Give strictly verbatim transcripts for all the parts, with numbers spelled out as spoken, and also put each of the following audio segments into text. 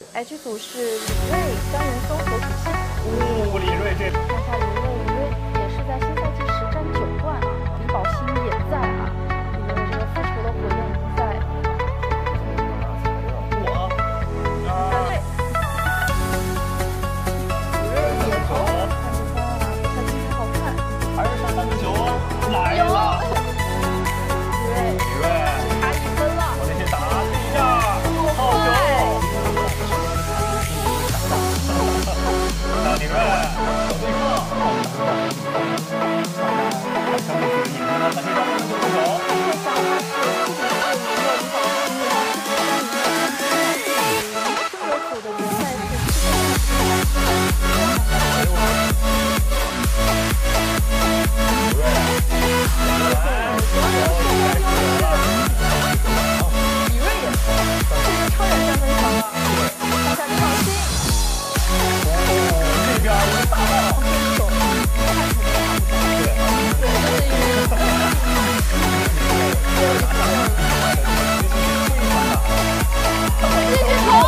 H 组是李锐、张元松和古希。 哦，李锐这看一下李锐，李锐也是在新赛季实战九段啊，李宝兴也在啊，李锐的这个复仇的火焰在。 我啊， 李锐也投三十三啊，比赛今天好看。 还是上三十九来了。 李锐， 李锐只差一分了。 我那些打一下，好球！那李锐有对抗，看看这个眼睛呢，他可以到三十九球。 这场他是不仅是赢了李宝兴，也是七十三赢。中国组的决赛是七李锐也是，这是超远三分球了。看下李宝兴。 哦，这边一个大帽。 手看起来对，继续投。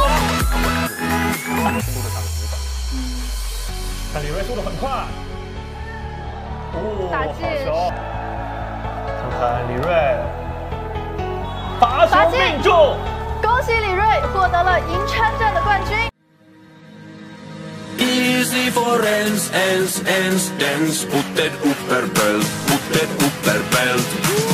看李锐速度很快。哦， 打进好球！看看李锐，罚球命中。 恭喜李锐获得了银川站的冠军。 Easy for ens, ens, ens, dens, putted upper belt, putted upper belt.